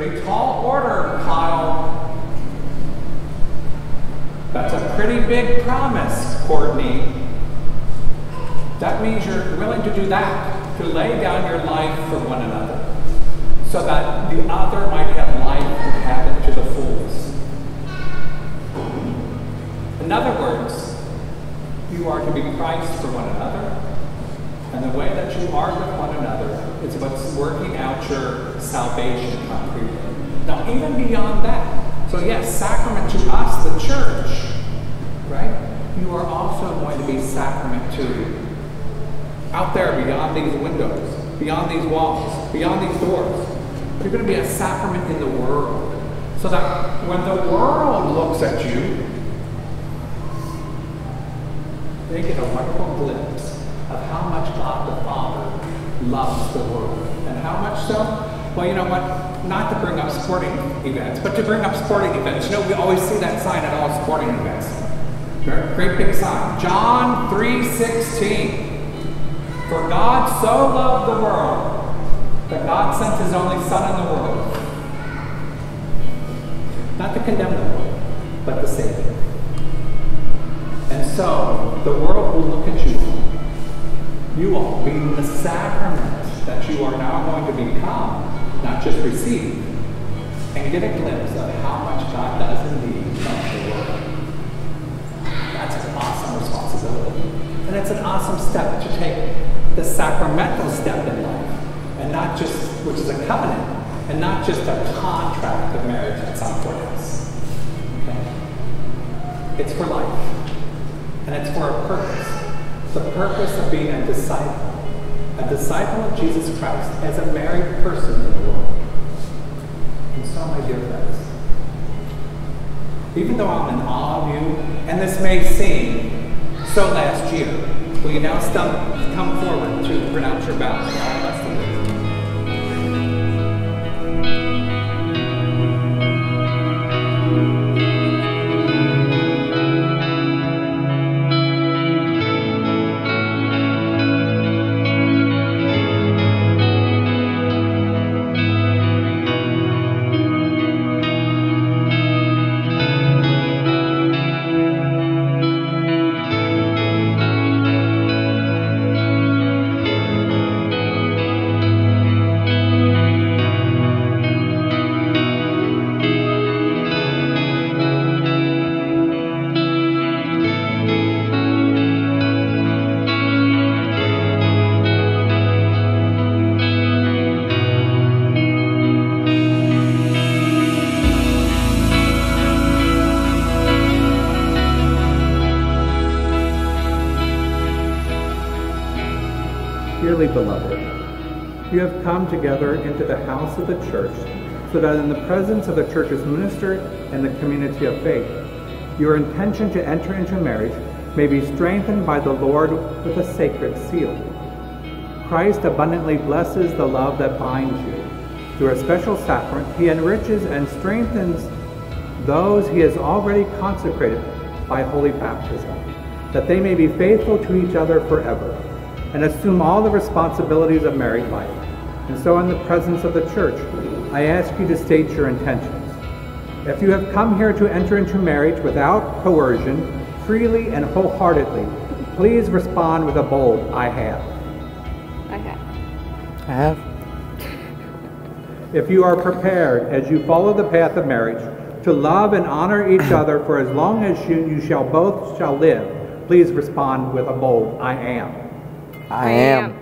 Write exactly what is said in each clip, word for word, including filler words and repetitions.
pretty tall order, Kyle. That's a pretty big promise, Courtney. That means you're willing to do that, to lay down your life for one another, so that the other might have life and have it to the fullest. In other words, you are to be Christ for one another, and the way that you are with one another is what's working out your salvation concretely. Now, even beyond that, so yes, sacrament to us, the church, right? You are also going to be sacrament to out there beyond these windows, beyond these walls, beyond these doors. You're going to be a sacrament in the world, so that when the world looks at you, they get a wonderful glimpse of how much God the Father loves the world. And how much so? Well, you know what? Not to bring up sporting events, but to bring up sporting events. You know, we always see that sign at all sporting events. Great big sign. John three sixteen. For God so loved the world that God sent his only Son in the world. Not to condemn the world, but to save it. And so, the world will look at you, you all, being the sacrament that you are now going to become, not just receive, and get a glimpse of how much God does indeed love the world. That's an awesome responsibility. And it's an awesome step to take, the sacramental step in life, and not just, which is a covenant, and not just a contract of marriage at some courthouse. Okay? It's for life. And it's for a purpose. The purpose of being a disciple. A disciple of Jesus Christ as a married person in the world. And so, my dear friends, even though I'm in awe of you, and this may seem so last year, will you now stop, come forward to pronounce your vows for all of us to live? Dearly beloved, you have come together into the house of the church, so that in the presence of the church's minister and the community of faith, your intention to enter into marriage may be strengthened by the Lord with a sacred seal. Christ abundantly blesses the love that binds you. Through a special sacrament, he enriches and strengthens those he has already consecrated by holy baptism, that they may be faithful to each other forever, and assume all the responsibilities of married life. And so in the presence of the church, I ask you to state your intentions. If you have come here to enter into marriage without coercion, freely and wholeheartedly, please respond with a bold, I have. I have. I have. If you are prepared, as you follow the path of marriage, to love and honor each other for as long as you, you shall both shall live, please respond with a bold, I am. I am.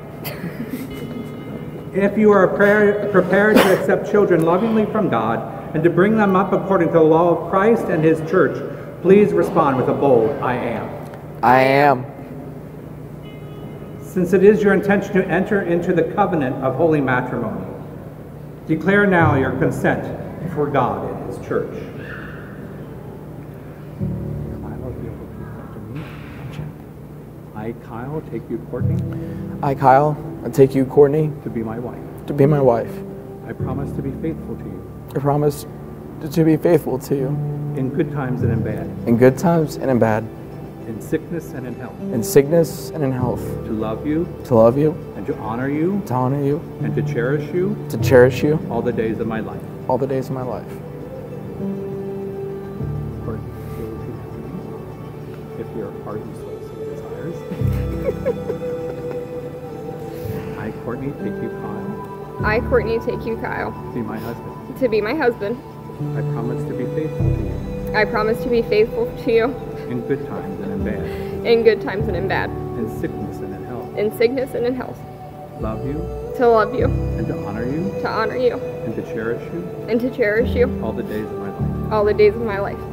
If you are prepared to accept children lovingly from God and to bring them up according to the law of Christ and his church, please respond with a bold, I am. I am. Since it is your intention to enter into the covenant of holy matrimony, declare now your consent before God and his church. I, Kyle, take you, Courtney. I, Kyle, I take you, Courtney, to be my wife. To be my wife. I promise to be faithful to you. I promise to, to be faithful to you. In good times and in bad. In good times and in bad. In sickness and in health. In sickness and in health. To love you. To love you. And to honor you. To honor you. And to cherish you. To cherish you. All the days of my life. all the days of my life. Courtney, will you repeat after me? If your heart and soul so desires. I, Courtney, take you, Kyle, I, Courtney, take you, Kyle, to be my husband. to be my husband. I promise to be faithful to you I promise to be faithful to you in good times and in bad, in good times and in bad, in sickness and in health. in sickness and in health, Love you to love you, and to honor you to honor you, and to cherish you and to cherish you all the days of my life. all the days of my life.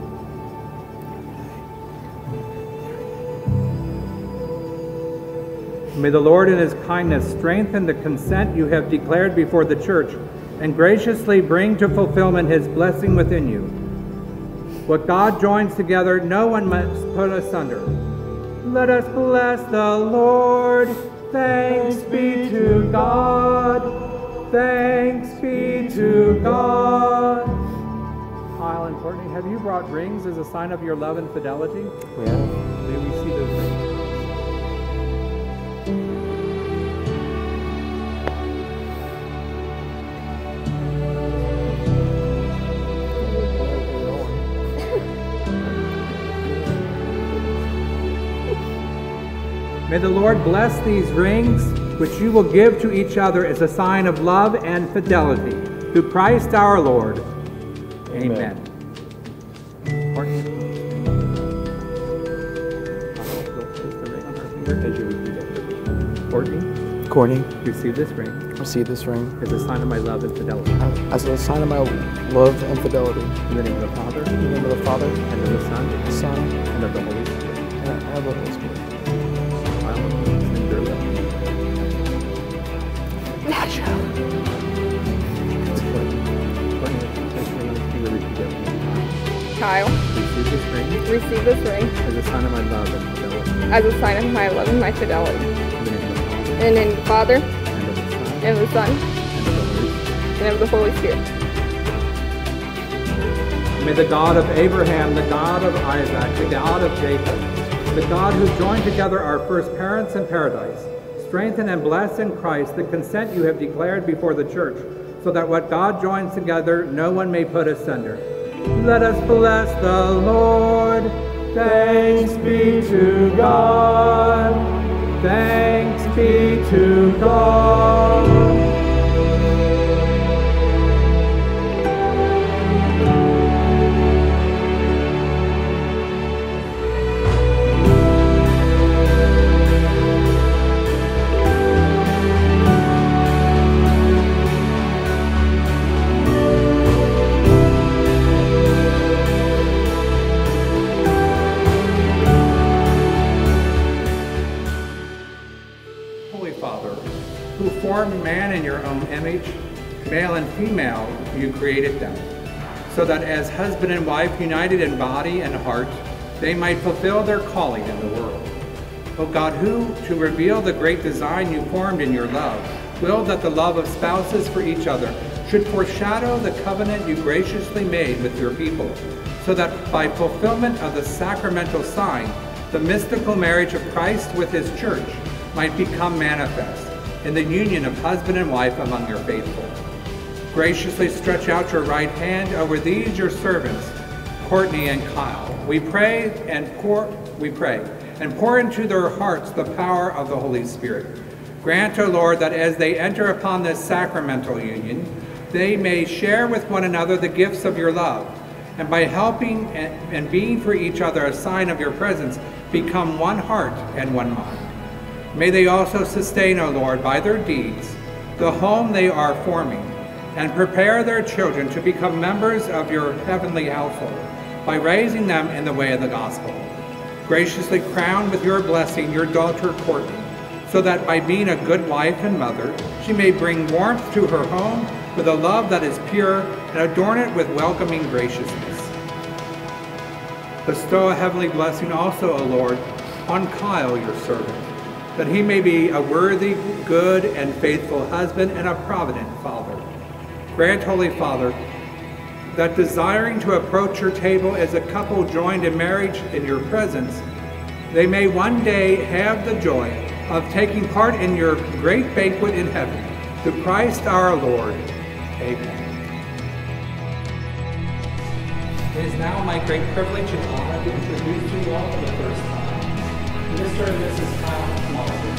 May the Lord in his kindness strengthen the consent you have declared before the church and graciously bring to fulfillment his blessing within you. What God joins together, no one must put asunder. Let us bless the Lord. Thanks be to God. Thanks be to God. Kyle and Courtney, have you brought rings as a sign of your love and fidelity? We have. May we see those rings. May the Lord bless these rings, which you will give to each other as a sign of love and fidelity. Through Christ our Lord. Amen. Courtney, place the ring on her finger as you repeat it. Courtney, Courtney, receive this ring receive this ring as a sign of my love and fidelity. as a sign of my love and fidelity. In the name of the Father, In the name of the Father, and of the Son, the Son, and of the Holy Spirit. and of the Holy Spirit. Kyle, send your love. Courtney, place the ring on her finger, repeat it. Kyle, Receive this ring receive this ring as a sign of my love and fidelity. as a sign of my love and my fidelity. In the name of the Father, And in the Father, and of the Son, and of the Son, and of the Holy Spirit. and of the Holy Spirit. May the God of Abraham, the God of Isaac, the God of Jacob, the God who joined together our first parents in paradise, strengthen and bless in Christ the consent you have declared before the church, so that what God joins together, no one may put asunder. Let us bless the Lord. Thanks be to God. Thanks be to God. Who formed man in your own image, male and female you created them, so that as husband and wife united in body and heart, they might fulfill their calling in the world. O God, who, to reveal the great design you formed in your love, willed that the love of spouses for each other should foreshadow the covenant you graciously made with your people, so that by fulfillment of the sacramental sign, the mystical marriage of Christ with his church might become manifest in the union of husband and wife among your faithful. Graciously stretch out your right hand over these your servants, Courtney and Kyle. We pray and pour, we pray, and pour into their hearts the power of the Holy Spirit. Grant, O Lord, that as they enter upon this sacramental union, they may share with one another the gifts of your love, and by helping and, and being for each other a sign of your presence, become one heart and one mind. May they also sustain, O Lord, by their deeds, the home they are forming, and prepare their children to become members of your heavenly household by raising them in the way of the gospel. Graciously crown with your blessing your daughter Courtney, so that by being a good wife and mother, she may bring warmth to her home with a love that is pure and adorn it with welcoming graciousness. Bestow a heavenly blessing also, O Lord, on Kyle, your servant, that he may be a worthy, good, and faithful husband and a provident father. Grant, Holy Father, that desiring to approach your table as a couple joined in marriage in your presence, they may one day have the joy of taking part in your great banquet in heaven. Through Christ our Lord. Amen. It is now my great privilege and honor to introduce you all for the first time, Mister and Missus Kyle Molitor.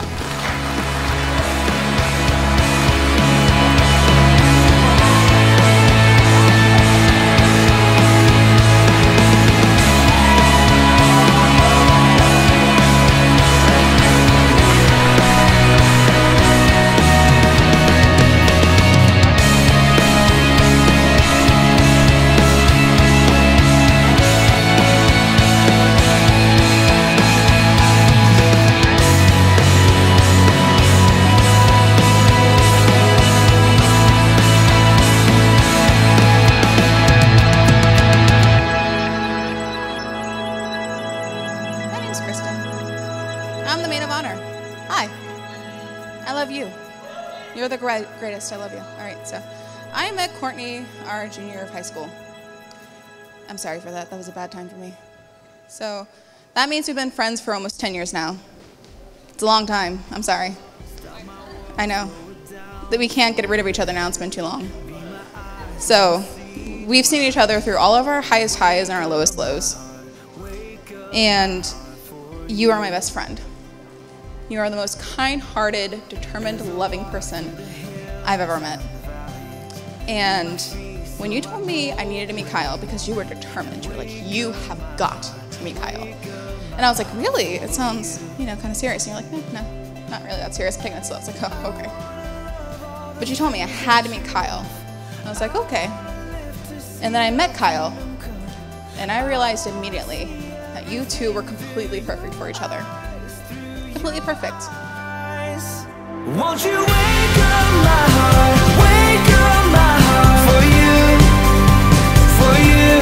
I'm the maid of honor. Hi. I love you. You're the gra- greatest. I love you. All right, so I met Courtney our junior year of high school. I'm sorry for that. That was a bad time for me. So that means we've been friends for almost ten years now. It's a long time. I'm sorry. I know that we can't get rid of each other now. It's been too long. So we've seen each other through all of our highest highs and our lowest lows. And you are my best friend. You are the most kind-hearted, determined, loving person I've ever met. And when you told me I needed to meet Kyle because you were determined, you were like, you have got to meet Kyle. And I was like, really? It sounds, you know, kind of serious. And you're like, no, no, not really that serious. I'm taking it slow. I was like, oh, okay. But you told me I had to meet Kyle. I was like, okay. And then I met Kyle, and I realized immediately that you two were completely perfect for each other. Completely perfect. Won't you wake up my heart, wake up my heart for you, for you.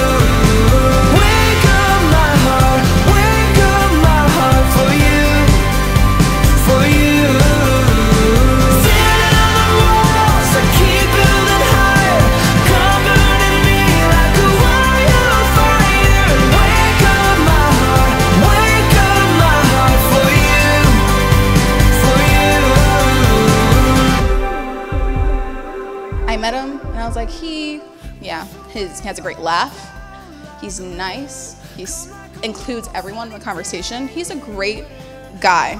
Wake up my heart, wake up my heart for you, for you. Standing on the walls, I keep building higher, comforting me like a wildfire. Wake up my heart, wake up my heart for you, for you. I met him, and I was like, he, yeah, his, he has a great laugh. He's nice. He includes everyone in the conversation. He's a great guy.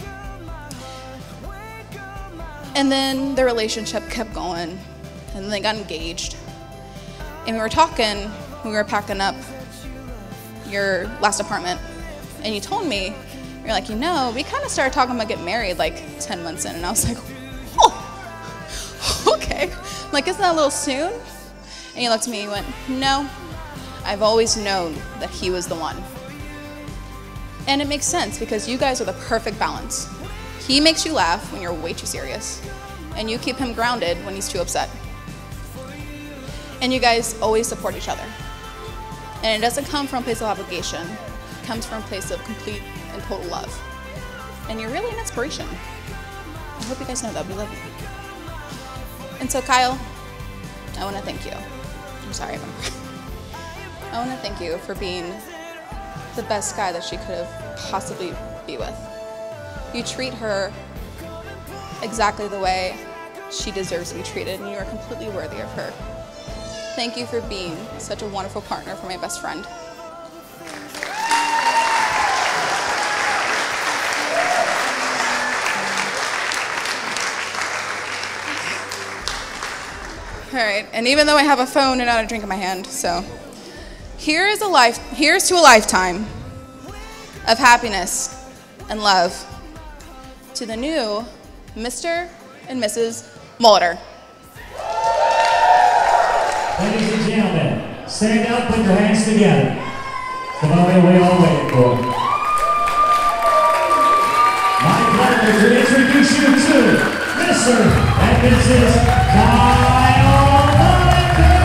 And then the relationship kept going, and then they got engaged. And we were talking, when we were packing up your last apartment, and you told me, you're like, you know, we kind of started talking about getting married like ten months in, and I was like, oh, okay. I'm like, isn't that a little soon? And you looked at me and you went, no, I've always known that he was the one. And it makes sense because you guys are the perfect balance. He makes you laugh when you're way too serious, and you keep him grounded when he's too upset. And you guys always support each other. And it doesn't come from a place of obligation. It comes from a place of complete and total love. And you're really an inspiration. I hope you guys know that. We love you. And so, Kyle, I want to thank you. I'm sorry, I'm gonna cry. I want to thank you for being the best guy that she could have possibly be with. You treat her exactly the way she deserves to be treated, and you are completely worthy of her. Thank you for being such a wonderful partner for my best friend. All right, and even though I have a phone and not a drink in my hand, so here is a life, here's to a lifetime of happiness and love to the new Mister and Missus Molitor. Ladies and gentlemen, stand up, put your hands together. The moment we all wait for. My pleasure to introduce you to Mister and Missus Kyle Molitor.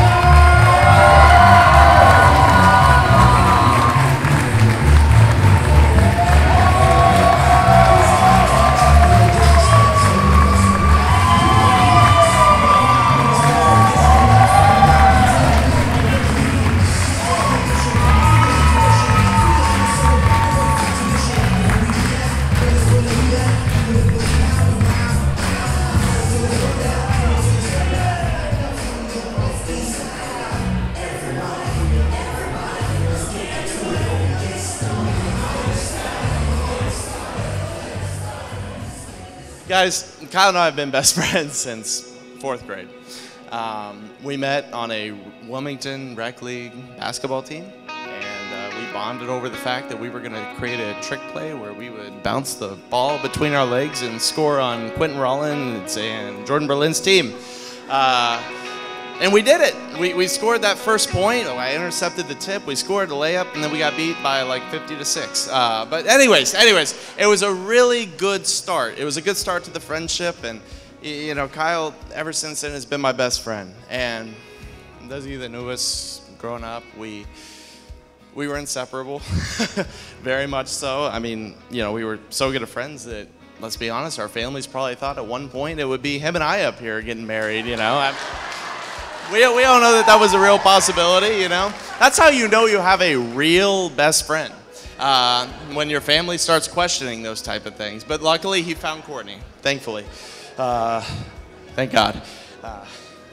Guys, Kyle and I have been best friends since fourth grade. Um, we met on a Wilmington Rec League basketball team, and uh, we bonded over the fact that we were going to create a trick play where we would bounce the ball between our legs and score on Quentin Rollins and Jordan Berlin's team. Uh, and we did it. We, we scored that first point. I intercepted the tip. We scored the layup, and then we got beat by like fifty to six. Uh, but anyways, anyways, it was a really good start. It was a good start to the friendship, and you know, Kyle, ever since then, has been my best friend. And those of you that knew us growing up, we we were inseparable, very much so. I mean, you know, we were so good of friends that, let's be honest, our families probably thought at one point it would be him and I up here getting married, you know. I, we, we all know that that was a real possibility, you know. That's how you know you have a real best friend, uh, when your family starts questioning those type of things. But luckily, he found Courtney, thankfully. Uh, thank God. Uh,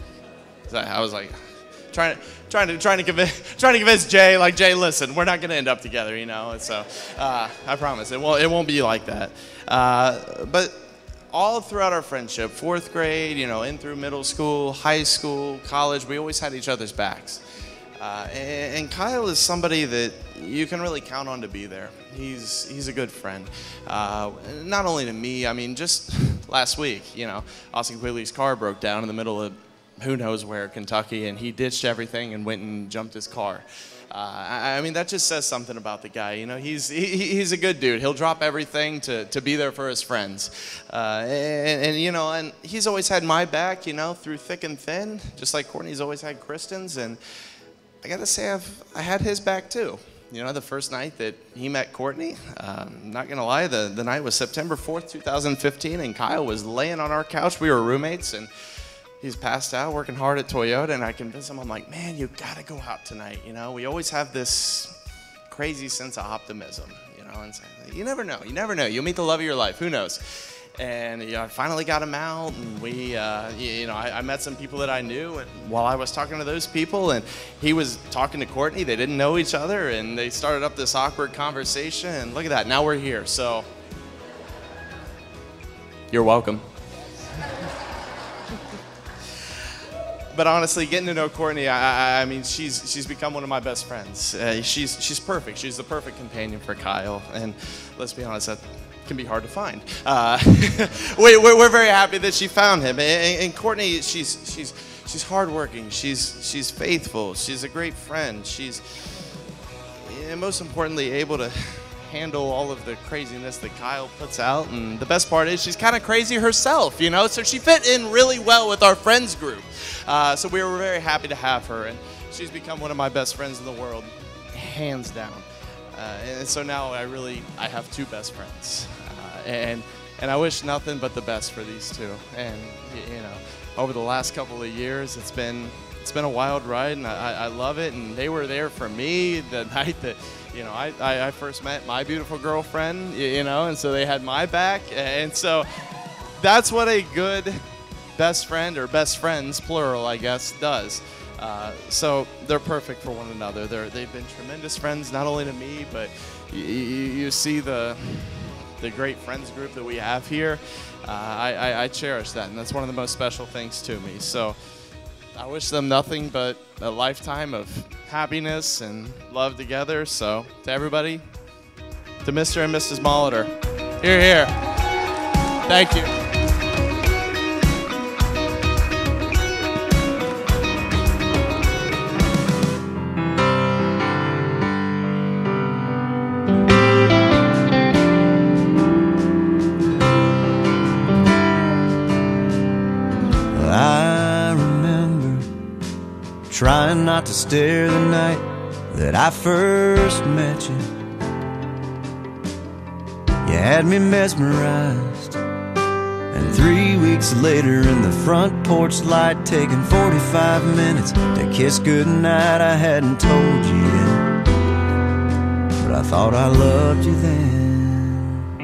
I was like trying to trying to trying to convince trying to convince Jay, like, Jay, listen, we're not going to end up together, you know. And so uh, I promise it won't it won't be like that. Uh, but all throughout our friendship, fourth grade, you know, in through middle school, high school, college, we always had each other's backs. Uh, and, and Kyle is somebody that you can really count on to be there. He's he's a good friend. Uh, not only to me, I mean, just last week, you know, Austin Quigley's car broke down in the middle of who knows where, Kentucky, and he ditched everything and went and jumped his car. Uh, I, I mean, that just says something about the guy. You know, he's he, he's a good dude. He'll drop everything to, to be there for his friends. Uh, and, and, you know, and he's always had my back, you know, through thick and thin, just like Courtney's always had Kristen's. And I got to say, I've I had his back, too. You know, the first night that he met Courtney, um, not going to lie, the, the night was September fourth, two thousand fifteen, and Kyle was laying on our couch. We were roommates, and he's passed out, working hard at Toyota, and I convinced him, I'm like, man, you got to go out tonight, you know? We always have this crazy sense of optimism, you know? And so, you never know. You never know. You'll meet the love of your life. Who knows? And you know, I finally got him out, and we, uh, you know, I, I met some people that I knew, and while I was talking to those people, and he was talking to Courtney, they didn't know each other, and they started up this awkward conversation, and look at that, now we're here, so you're welcome. But honestly, getting to know Courtney, I, I, I mean, she's she's become one of my best friends. Uh, she's she's perfect. She's the perfect companion for Kyle, and let's be honest, that can be hard to find. Uh, we, we're, we're very happy that she found him. And, and Courtney, she's she's she's hardworking. She's she's faithful. She's a great friend. She's, and most importantly, able to handle all of the craziness that Kyle puts out. And the best part is she's kind of crazy herself, you know. So she fit in really well with our friends group. Uh, so we were very happy to have her, and she's become one of my best friends in the world, hands down. Uh, and so now I really, I have two best friends, uh, and and I wish nothing but the best for these two. And you know, over the last couple of years, it's been it's been a wild ride, and I, I love it. And they were there for me the night that, you know, I, I, I first met my beautiful girlfriend, you know, and so they had my back. And so that's what a good best friend, or best friends, plural, I guess, does. Uh, so they're perfect for one another. They're, they've been tremendous friends, not only to me, but you, you see the the great friends group that we have here. Uh, I, I, I cherish that, and that's one of the most special things to me. So I wish them nothing but a lifetime of happiness and love together. So to everybody, to Mister and Missus Molitor, here, here. Thank you. Trying not to stare the night that I first met you. You had me mesmerized, and three weeks later in the front porch light, taking forty-five minutes to kiss goodnight, I hadn't told you yet, but I thought I loved you then.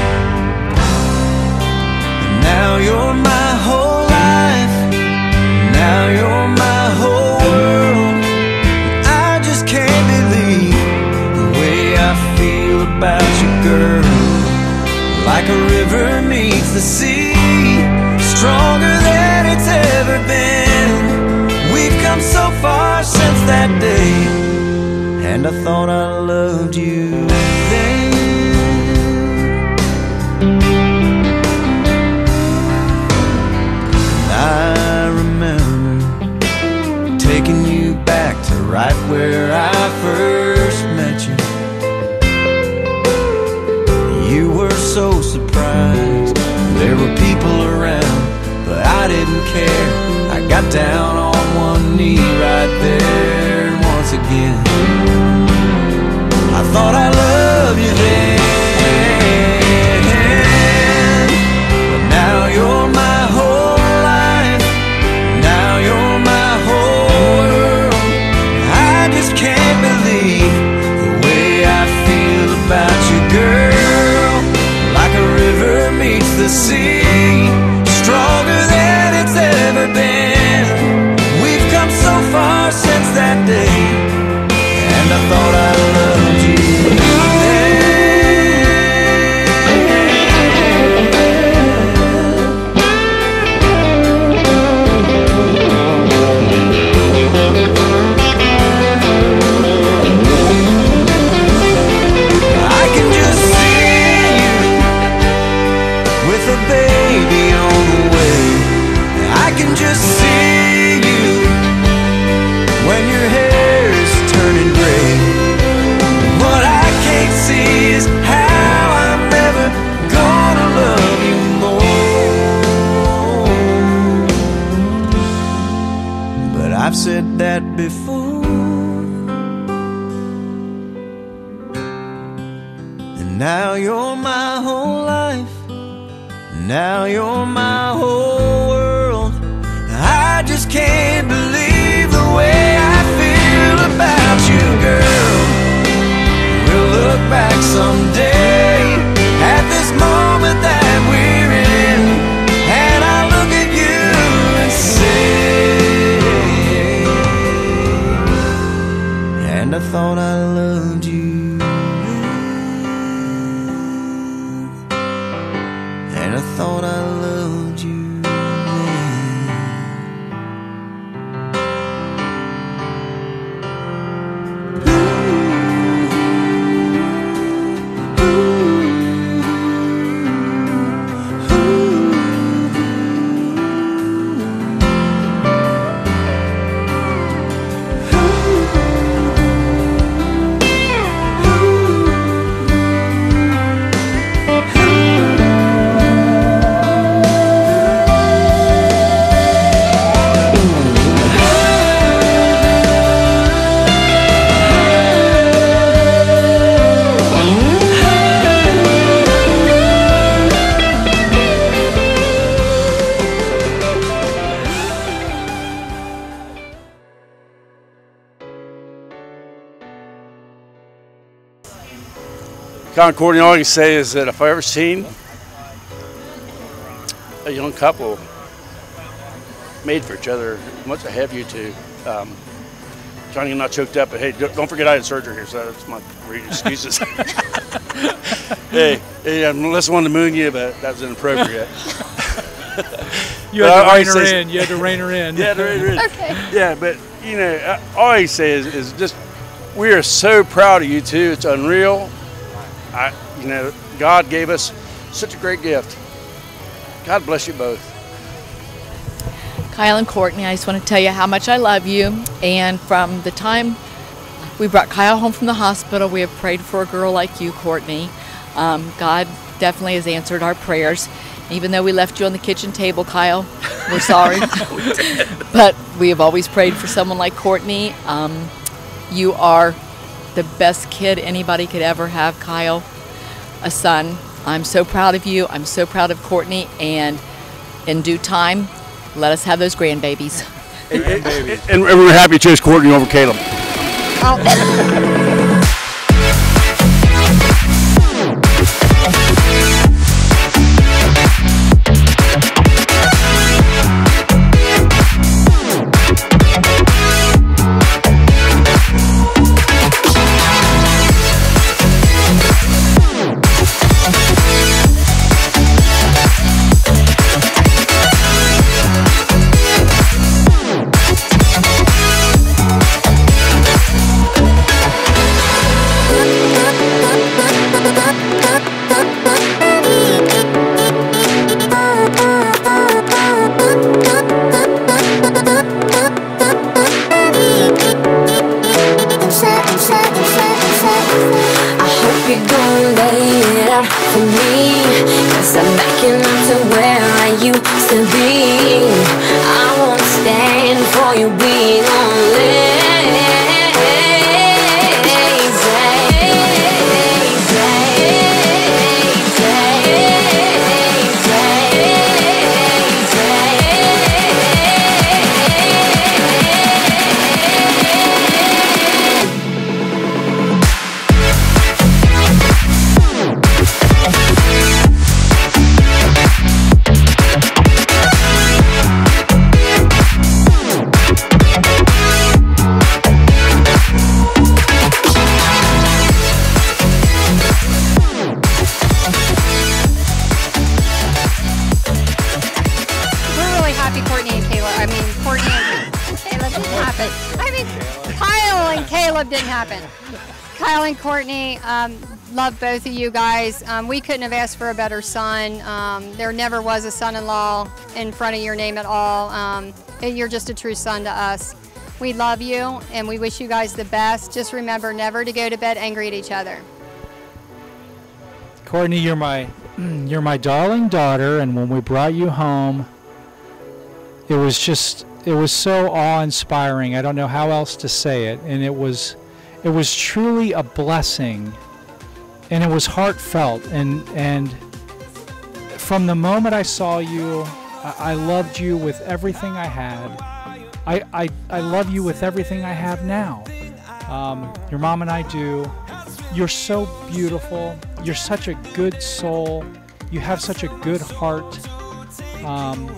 And now you're my whole life, now you're my whole world. I just can't believe the way I feel about you, girl. Like a river meets the sea, and I thought I loved you then. I remember taking you back to right where I first met you. You were so surprised there were people around, but I didn't care. I got down on one knee right there, and once again I thought I loved you then. But now you're my whole life, now you're my whole world. I just can't believe the way I feel about you, girl. Like a river meets the sea, stronger than it's ever been. We've come so far since that day, and I thought I loved you I can just see you with a baby on the way. I can just see you when your hair's turning gray. What I can't see is how I'm never gonna love you more. But I've said that before, and now you're my whole life, now you're my whole world. I just can't believe the way I feel about you, girl. We'll look back someday at this moment that we're in, and I look at you and say, and I thought I loved you then, and I thought I loved you Con Courtney, all I can say is that if I ever seen a young couple made for each other, much I have you two. Um, Johnny, I'm not choked up, but hey, don't forget I had surgery here, so that's my great excuses. hey, hey, unless I wanted to moon you, but that was inappropriate. You had to rein her in. You had to rein her in. Yeah, to rein her in. Okay. Yeah, but you know, all I say is, is just we are so proud of you two. It's unreal. I, you know, God gave us such a great gift. God bless you both. Kyle and Courtney, I just want to tell you how much I love you. And from the time we brought Kyle home from the hospital, we have prayed for a girl like you, Courtney. Um, God definitely has answered our prayers. Even though we left you on the kitchen table, Kyle, we're sorry. we did. But we have always prayed for someone like Courtney. Um, you are the best kid anybody could ever have, Kyle, a son. I'm so proud of you. I'm so proud of Courtney. And in due time, let us have those grandbabies. And, and, and we're happy to choose Courtney over Caleb. used to be. I won't stand for you being on Courtney and Caleb. I mean, Courtney and Caleb didn't happen. I mean, Kyle and Caleb didn't happen. Kyle and Courtney, um, love both of you guys. Um, we couldn't have asked for a better son. Um, there never was a son-in-law in front of your name at all. Um, you're just a true son to us. We love you, and we wish you guys the best. Just remember never to go to bed angry at each other. Courtney, you're my, you're my darling daughter, and when we brought you home, it was just, it was so awe-inspiring. I don't know how else to say it, and it was, it was truly a blessing, and it was heartfelt. And and from the moment I saw you, I, I loved you with everything I had. I, I I love you with everything I have now. Um, your mom and I do. You're so beautiful. You're such a good soul. You have such a good heart. Um,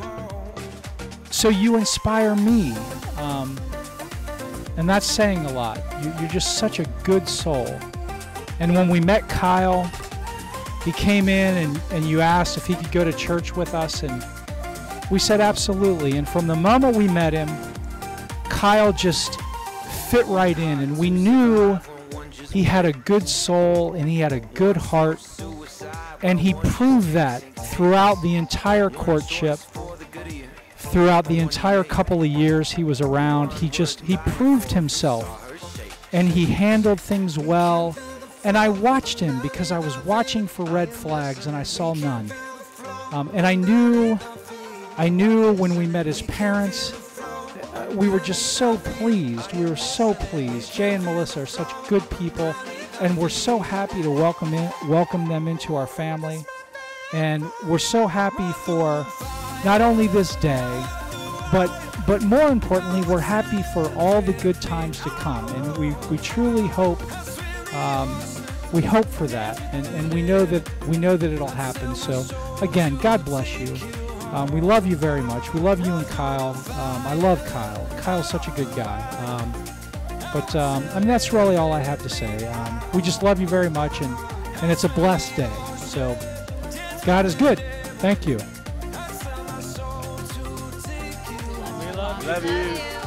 So you inspire me, um, and that's saying a lot. You, you're just such a good soul. And when we met Kyle, he came in and, and you asked if he could go to church with us, and we said absolutely. And from the moment we met him, Kyle just fit right in, and we knew he had a good soul and he had a good heart, and he proved that throughout the entire courtship. Throughout the entire couple of years he was around, he just, he proved himself, and he handled things well. And I watched him because I was watching for red flags, and I saw none. Um, and I knew, I knew when we met his parents, uh, we were just so pleased. We were so pleased. Jay and Melissa are such good people, and we're so happy to welcome in, welcome them into our family. And we're so happy for not only this day, but but more importantly, we're happy for all the good times to come, and we, we truly hope um, we hope for that, and, and we know that we know that it'll happen. So again, God bless you. Um, we love you very much. We love you and Kyle. Um, I love Kyle. Kyle's such a good guy. Um, but um, I mean, that's really all I have to say. Um, we just love you very much, and and it's a blessed day. So God is good. Thank you. Love you.